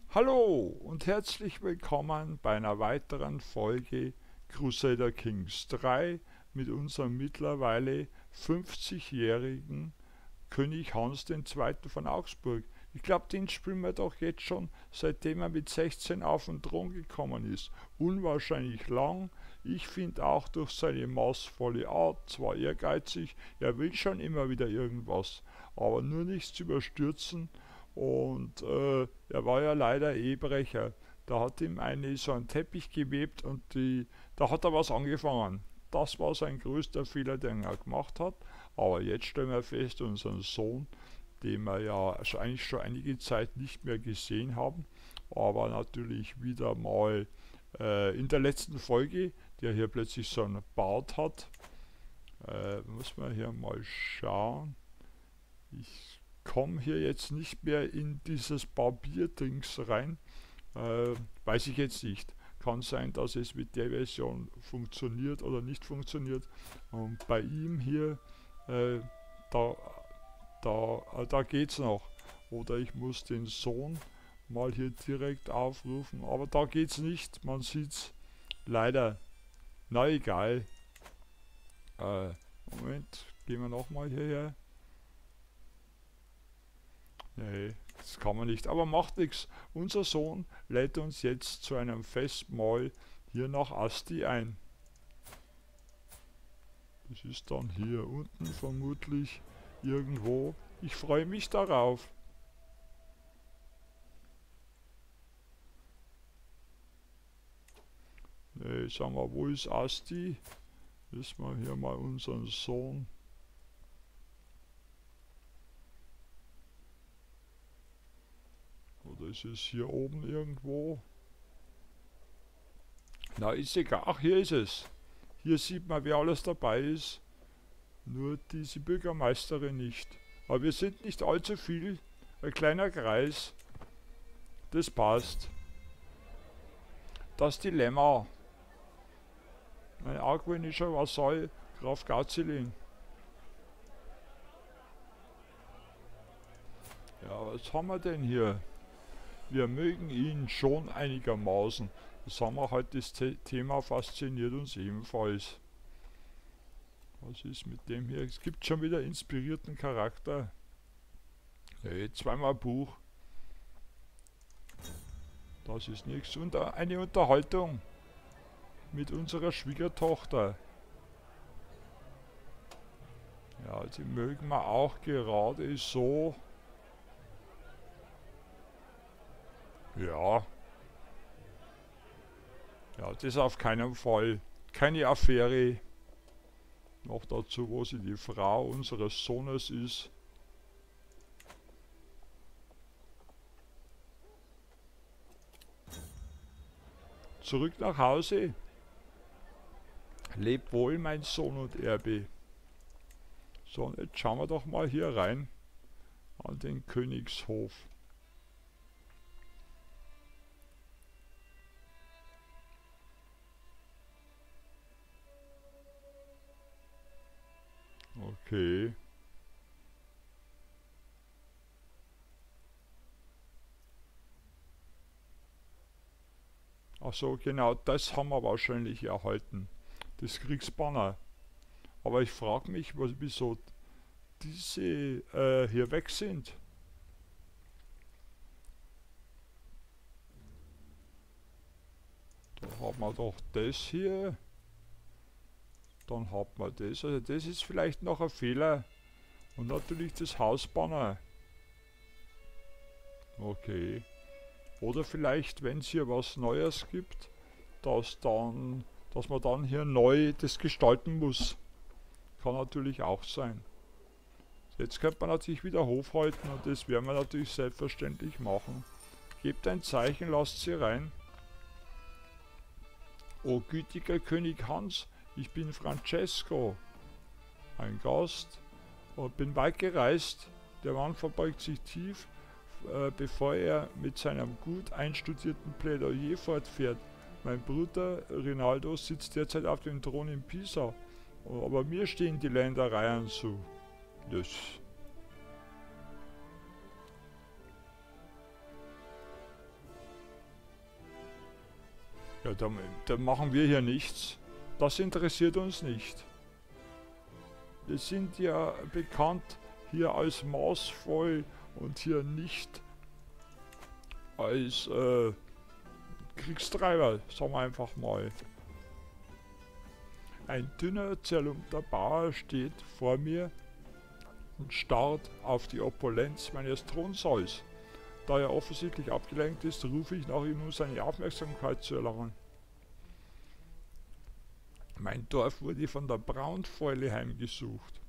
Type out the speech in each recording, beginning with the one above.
Hallo und herzlich willkommen bei einer weiteren Folge Crusader Kings 3 mit unserem mittlerweile 50-jährigen König Hans II. Von Augsburg. Ich glaube, den spielen wir doch jetzt schon, seitdem er mit 16 auf den Thron gekommen ist. Unwahrscheinlich lang. Ich finde auch durch seine maßvolle Art, zwar ehrgeizig, er will schon immer wieder irgendwas, aber nur nichts überstürzen. Und er war ja leider Ehebrecher. Da hat ihm eine so einen Teppich gewebt und da hat er was angefangen. Das war sein größter Fehler, den er gemacht hat. Aber jetzt stellen wir fest, unseren Sohn, den wir ja eigentlich schon einige Zeit nicht mehr gesehen haben, aber natürlich wieder mal in der letzten Folge, der hier plötzlich so einen Bart hat. Muss man hier mal schauen. Ich komme hier jetzt nicht mehr in dieses Barbierdings rein. Weiß ich jetzt nicht. Kann sein, dass es mit der Version funktioniert oder nicht funktioniert. Und bei ihm hier, äh, da, da geht's noch. Oder ich muss den Sohn mal hier direkt aufrufen. Aber da geht's nicht. Man sieht's leider. Na egal. Moment, gehen wir nochmal hierher. Nee, das kann man nicht. Aber macht nichts. Unser Sohn lädt uns jetzt zu einem Festmahl hier nach Asti ein. Das ist dann hier unten vermutlich irgendwo. Ich freue mich darauf. Nee, sag mal, wo ist Asti? Müssen wir hier mal unseren Sohn. Oder ist es hier oben irgendwo? Na, ist egal. Ach, hier ist es. Hier sieht man, wer alles dabei ist. Nur diese Bürgermeisterin nicht. Aber wir sind nicht allzu viel. Ein kleiner Kreis. Das passt. Das Dilemma. Ein argwöhnischer Vasall, Graf Gazilin. Ja, was haben wir denn hier? Wir mögen ihn schon einigermaßen. Das haben wir heute, das Thema fasziniert uns ebenfalls. Was ist mit dem hier? Es gibt schon wieder inspirierten Charakter. Hey, zweimal Buch. Das ist nichts. Und eine Unterhaltung mit unserer Schwiegertochter. Ja, die mögen wir auch gerade so. Ja. Ja, das auf keinen Fall. Keine Affäre. Noch dazu, wo sie die Frau unseres Sohnes ist. Zurück nach Hause. Leb wohl, mein Sohn und Erbe. So, und jetzt schauen wir doch mal hier rein an den Königshof. Okay. Ach so, genau, das haben wir wahrscheinlich erhalten. Das Kriegsbanner. Aber ich frage mich, wieso diese hier weg sind. Da haben wir doch das hier. Dann hat man das. Also das ist vielleicht noch ein Fehler. Und natürlich das Hausbanner. Okay. Oder vielleicht, wenn es hier was Neues gibt, dass man dann hier neu das gestalten muss. Kann natürlich auch sein. Jetzt könnte man natürlich wieder Hof halten und das werden wir natürlich selbstverständlich machen. Gebt ein Zeichen, lasst sie rein. O gütiger König Hans, ich bin Francesco, ein Gast und bin weit gereist. Der Mann verbeugt sich tief, bevor er mit seinem gut einstudierten Plädoyer fortfährt. Mein Bruder Rinaldo sitzt derzeit auf dem Thron in Pisa, aber mir stehen die Ländereien zu. Das. Ja, dann machen wir hier nichts. Das interessiert uns nicht. Wir sind ja bekannt hier als maßvoll und hier nicht als Kriegstreiber, sagen wir einfach mal. Ein dünner, zerlumpter Bauer steht vor mir und starrt auf die Opulenz meines Thronsaals. Da er offensichtlich abgelenkt ist, rufe ich nach ihm, um seine Aufmerksamkeit zu erlangen. Mein Dorf wurde von der Braunfäule heimgesucht.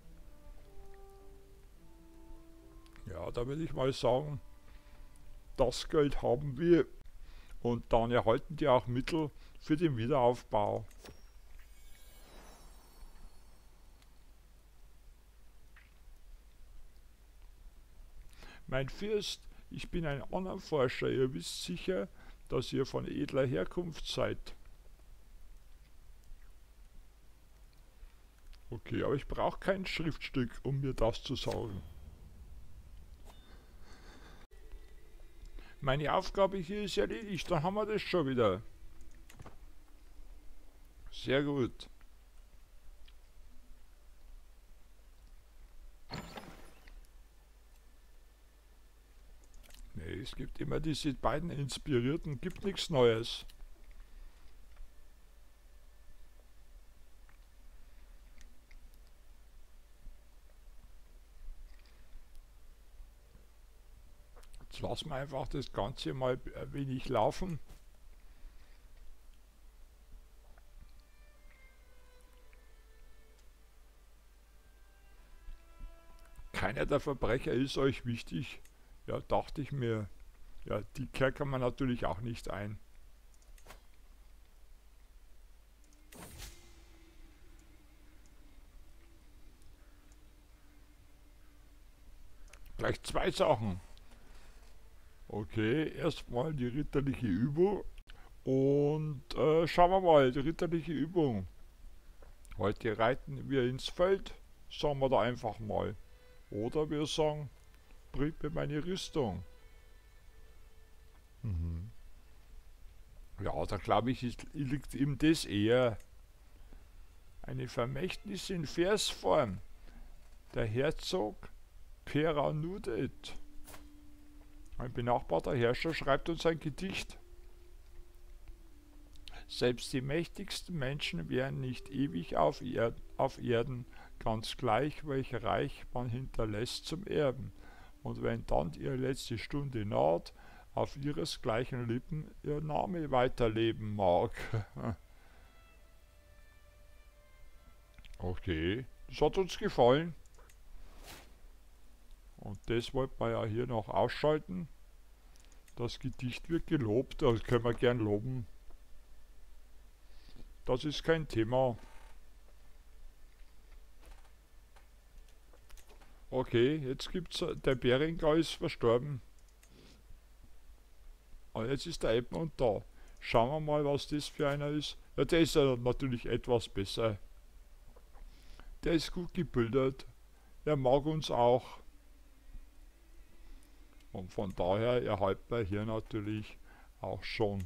Ja, da würde ich mal sagen, das Geld haben wir und dann erhalten die auch Mittel für den Wiederaufbau. Mein Fürst, ich bin ein Ahnenforscher, ihr wisst sicher, dass ihr von edler Herkunft seid. Okay, aber ich brauche kein Schriftstück, um mir das zu sagen. Meine Aufgabe hier ist erledigt, dann haben wir das schon wieder. Sehr gut. Nee, es gibt immer diese beiden Inspirierten, gibt nichts Neues. Jetzt lassen wir einfach das Ganze mal ein wenig laufen. Keiner der Verbrecher ist euch wichtig. Ja, dachte ich mir. Ja, die kerkern wir natürlich auch nicht ein. Gleich zwei Sachen. Okay, erstmal die ritterliche Übung. Und schauen wir mal, die ritterliche Übung. Heute reiten wir ins Feld, sagen wir da einfach mal. Oder wir sagen, bringt mir meine Rüstung. Mhm. Ja, da glaube ich, liegt ihm das eher. Eine Vermächtnis in Versform. Der Herzog Peranudet. Ein benachbarter Herrscher schreibt uns ein Gedicht. Selbst die mächtigsten Menschen wären nicht ewig auf Erden, ganz gleich, welch Reich man hinterlässt zum Erben. Und wenn dann ihre letzte Stunde naht, auf ihresgleichen Lippen ihr Name weiterleben mag. Okay, das hat uns gefallen. Und das wollten wir ja hier noch ausschalten. Das Gedicht wird gelobt, das können wir gern loben. Das ist kein Thema. Okay, jetzt gibt's, der Berengar ist verstorben. Und jetzt ist der Edmund da. Schauen wir mal, was das für einer ist. Ja, der ist ja natürlich etwas besser. Der ist gut gebildet. Er mag uns auch. Und von daher erhalten wir hier natürlich auch schon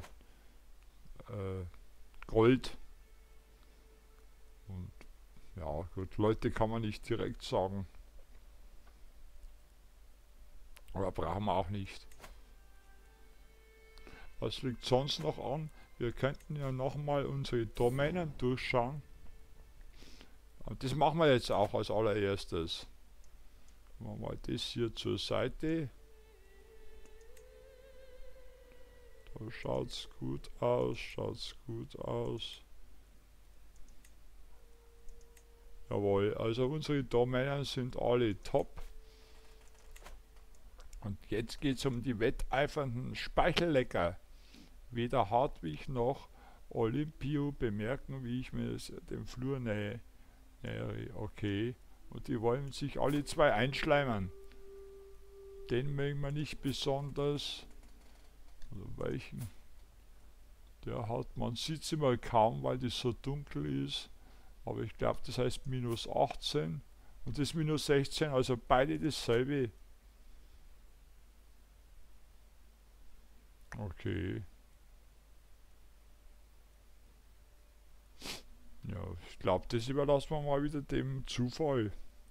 Gold. Und ja, gut, Leute kann man nicht direkt sagen. Aber brauchen wir auch nicht. Was liegt sonst noch an? Wir könnten ja nochmal unsere Domänen durchschauen. Und das machen wir jetzt auch als allererstes. Machen wir mal das hier zur Seite. Da schaut's gut aus, schaut's gut aus. Jawohl, also unsere Domänen sind alle top. Und jetzt geht es um die wetteifernden Speichellecker. Weder Hartwig noch Olympio bemerken, wie ich mir dem Flur nähere. Okay. Und die wollen sich alle zwei einschleimen. Den mögen wir nicht besonders. Oder welchen? Der hat, man sieht sie mal kaum, weil das so dunkel ist. Aber ich glaube, das heißt minus 18 und das minus 16, also beide dasselbe. Okay. Ja, ich glaube, das überlassen wir mal wieder dem Zufall.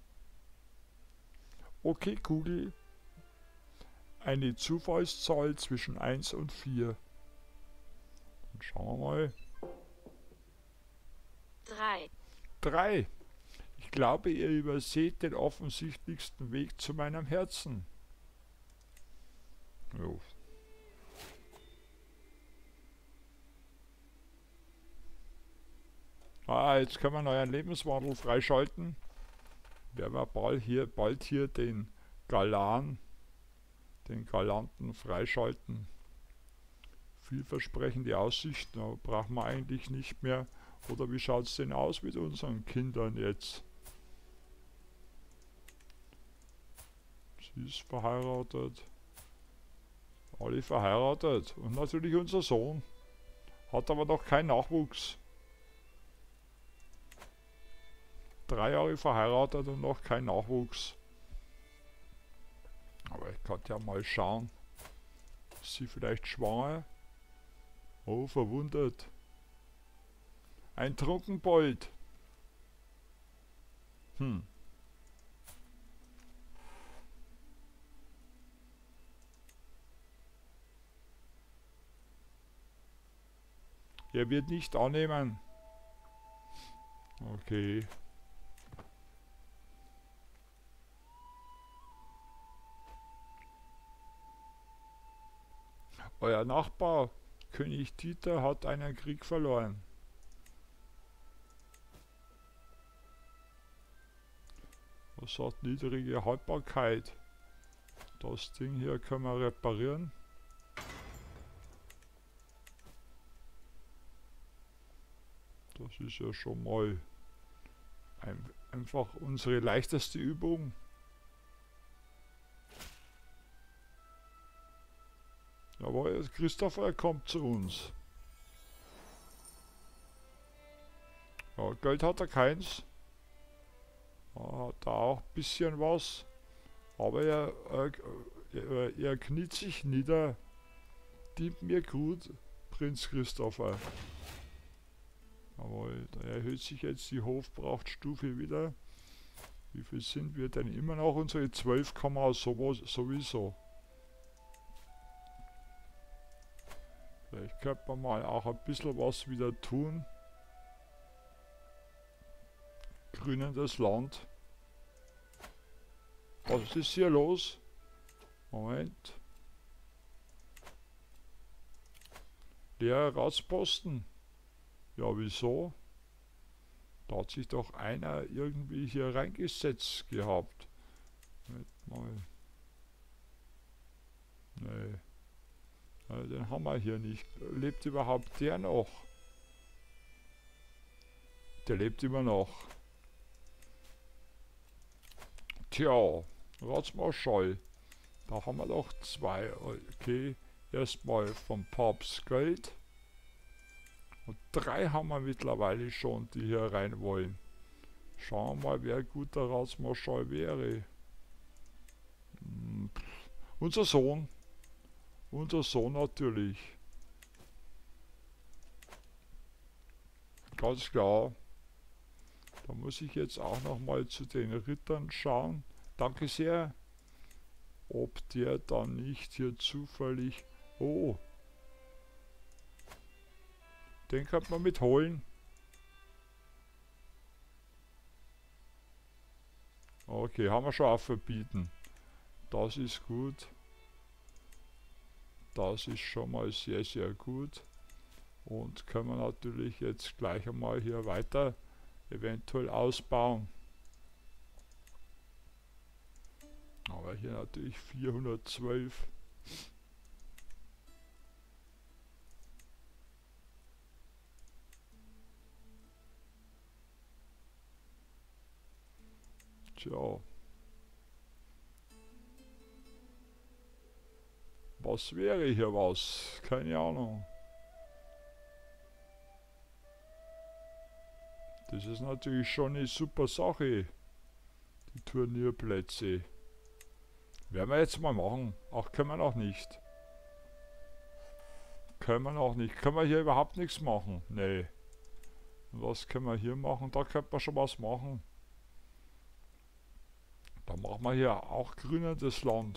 Okay, Google, eine Zufallszahl zwischen 1 und 4. Dann schauen wir mal. 3. 3. Ich glaube, ihr überseht den offensichtlichsten Weg zu meinem Herzen. Jo. Jetzt können wir neuen Lebenswandel freischalten. Werden wir bald hier den Galanten freischalten. Vielversprechende Aussichten, aber brauchen wir eigentlich nicht mehr. Oder wie schaut es denn aus mit unseren Kindern jetzt? Sie ist verheiratet. Alle verheiratet. Und natürlich unser Sohn. Hat aber noch keinen Nachwuchs. 3 Jahre verheiratet und noch kein Nachwuchs. Aber ich kann ja mal schauen. Ist sie vielleicht schwanger? Oh, verwundet. Ein Trunkenbold. Er wird nicht annehmen. Okay. Euer Nachbar, König Dieter, hat einen Krieg verloren. Das hat niedrige Haltbarkeit. Das Ding hier können wir reparieren. Das ist ja schon mal einfach unsere leichteste Übung. Jawohl, Christopher kommt zu uns. Ja, Geld hat er keins. Hat da auch ein bisschen was. Aber er kniet sich nieder. Dient mir gut, Prinz Christopher. Jawohl, da erhöht sich jetzt die Hofprachtstufe wieder. Wie viel sind wir denn? Immer noch unsere 12 sowieso. Vielleicht könnte man mal auch ein bisschen was wieder tun. Grünendes Land. Was ist hier los? Moment. Leerer Ratsposten. Ja, wieso? Da hat sich doch einer irgendwie hier reingesetzt gehabt. Mal. Nee. Den haben wir hier nicht. Lebt überhaupt der noch? Der lebt immer noch. Tja, Ratsmarschall. Da haben wir doch 2. Okay, erstmal vom Papst Geld. Und 3 haben wir mittlerweile schon, die hier rein wollen. Schauen wir mal, wer ein guter Ratsmarschall wäre. Unser Sohn. Unser Sohn natürlich. Ganz klar. Da muss ich jetzt auch noch mal zu den Rittern schauen. Danke sehr. Ob der dann nicht hier zufällig... Oh. Den könnte man mitholen. Okay, haben wir schon auch verbieten. Das ist gut. Das ist schon mal sehr, sehr gut. Und können wir natürlich jetzt gleich einmal hier weiter eventuell ausbauen. Aber hier natürlich 412. Tja. Was wäre hier was? Keine Ahnung. Das ist natürlich schon eine super Sache. Die Turnierplätze. Werden wir jetzt mal machen. Ach, können wir noch nicht. Können wir noch nicht. Können wir hier überhaupt nichts machen? Nee. Und was können wir hier machen? Da könnte man schon was machen. Da machen wir hier auch grünendes Land.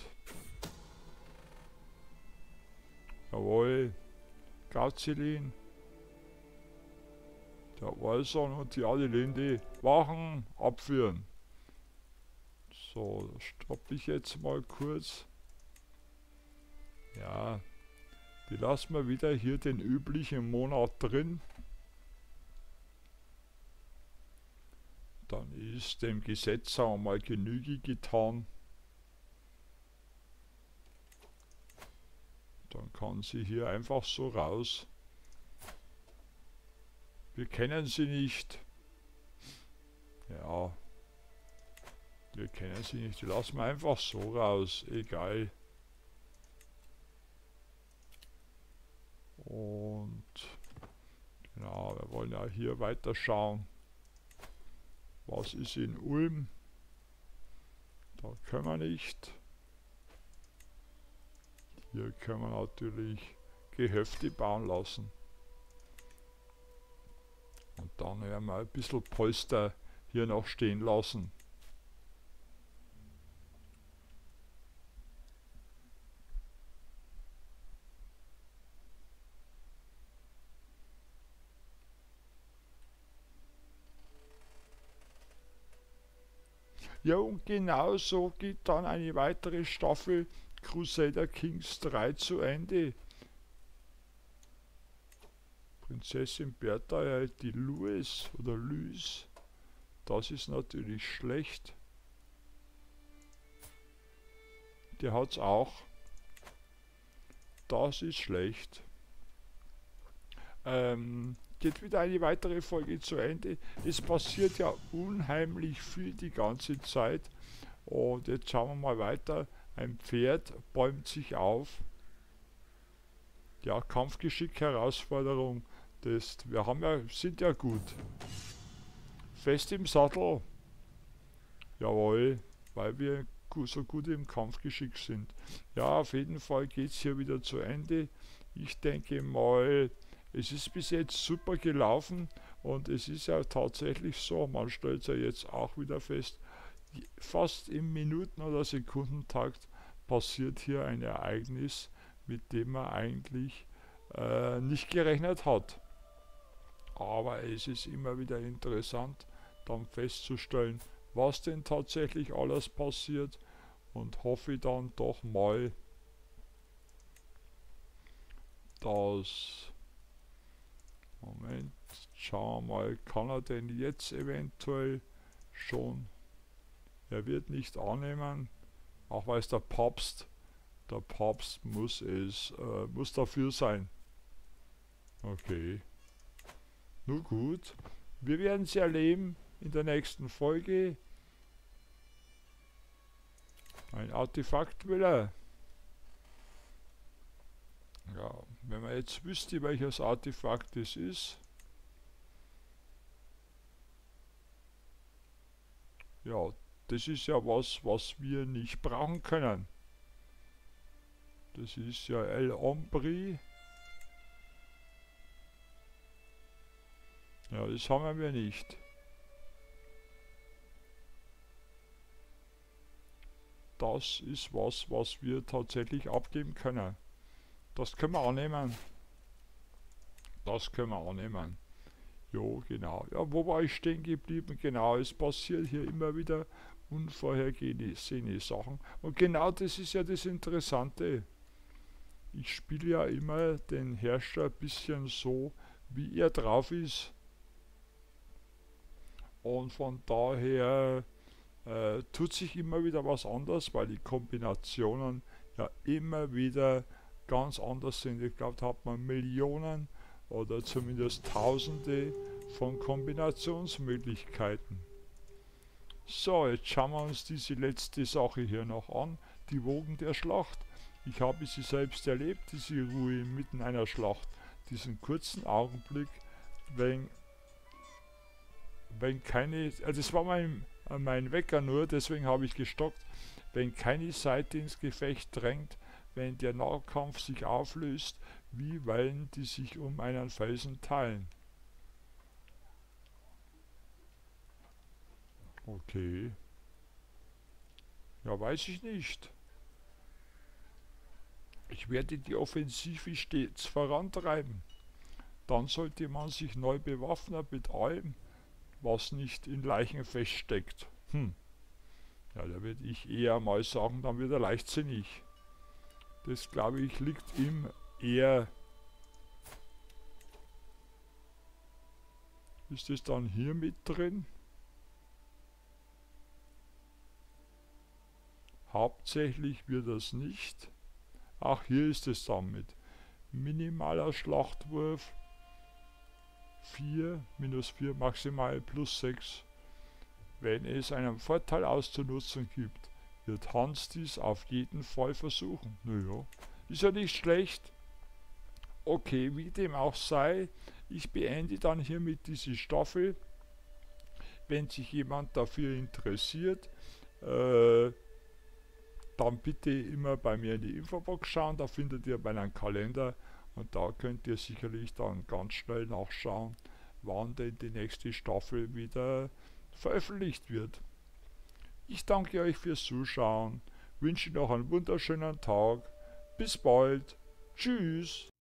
Jawohl. Gazilin. Der Walsern und die Adelinde. Wachen, abführen. So, stoppe ich jetzt mal kurz. Ja, die lassen wir wieder hier den üblichen Monat drin. Dann ist dem Gesetz, sagen wir mal, Genüge getan. Dann kann sie hier einfach so raus. Wir kennen sie nicht. Ja. Wir kennen sie nicht. Die lassen wir einfach so raus. Egal. Und genau, wir wollen ja hier weiter schauen. Was ist in Ulm? Da können wir nicht. Hier können wir natürlich Gehöfte bauen lassen. Und dann werden wir ein bisschen Polster hier noch stehen lassen. Ja, und genau so geht dann eine weitere Staffel Crusader Kings 3 zu Ende. Prinzessin Bertha erhält die Louis oder Lys. Das ist natürlich schlecht. Die hat's auch. Das ist schlecht. Geht wieder eine weitere Folge zu Ende. Es passiert ja unheimlich viel die ganze Zeit. Und jetzt schauen wir mal weiter. Ein Pferd bäumt sich auf. Ja, Kampfgeschick, Herausforderung. Sind ja gut. Fest im Sattel. Jawohl, weil wir so gut im Kampfgeschick sind. Ja, auf jeden Fall geht es hier wieder zu Ende. Ich denke mal, es ist bis jetzt super gelaufen und es ist ja tatsächlich so, man stellt es ja jetzt auch wieder fest, fast im Minuten- oder Sekundentakt passiert hier ein Ereignis, mit dem man eigentlich nicht gerechnet hat. Aber es ist immer wieder interessant, dann festzustellen, was denn tatsächlich alles passiert und hoffe dann doch mal, dass... Moment, schauen wir mal, kann er denn jetzt eventuell schon... Er wird nicht annehmen, auch weil es der Papst muss dafür sein. Okay. Nur gut. Wir werden sie erleben in der nächsten Folge. Ein Artefakt will er. Ja, wenn man jetzt wüsste, welches Artefakt es ist. Ja, das ist ja was wir nicht brauchen können. Das ist ja El Ombri. Ja, das haben wir nicht. Das ist was wir tatsächlich abgeben können. Das können wir annehmen. Das können wir annehmen. Jo, genau. Ja, wo war ich stehen geblieben? Genau, es passiert hier immer wieder unvorhergesehene Sachen. Und genau das ist ja das Interessante. Ich spiele ja immer den Herrscher ein bisschen so, wie er drauf ist. Und von daher tut sich immer wieder was anders, weil die Kombinationen ja immer wieder ganz anders sind. Ich glaube, da hat man Millionen oder zumindest Tausende von Kombinationsmöglichkeiten. So, jetzt schauen wir uns diese letzte Sache hier noch an, die Wogen der Schlacht. Ich habe sie selbst erlebt, diese Ruhe inmitten einer Schlacht, diesen kurzen Augenblick, wenn keine, das war mein Wecker nur, deswegen habe ich gestockt, wenn keine Seite ins Gefecht drängt, wenn der Nahkampf sich auflöst, wie Wellen, die sich um einen Felsen teilen. Okay. Ja, weiß ich nicht. Ich werde die Offensive stets vorantreiben. Dann sollte man sich neu bewaffnen mit allem, was nicht in Leichen feststeckt. Ja, da würde ich eher mal sagen, dann wird er leichtsinnig. Das glaube ich liegt ihm eher. Ist das dann hier mit drin? Hauptsächlich wird das nicht. Ach, hier ist es dann mit minimaler Schlachtwurf 4, -4, maximal +6. Wenn es einen Vorteil auszunutzen gibt, wird Hans dies auf jeden Fall versuchen. Naja, ist ja nicht schlecht. Okay, wie dem auch sei, ich beende dann hiermit diese Staffel. Wenn sich jemand dafür interessiert, dann bitte immer bei mir in die Infobox schauen, da findet ihr meinen Kalender und da könnt ihr sicherlich dann ganz schnell nachschauen, wann denn die nächste Staffel wieder veröffentlicht wird. Ich danke euch fürs Zuschauen, wünsche noch einen wunderschönen Tag, bis bald, tschüss.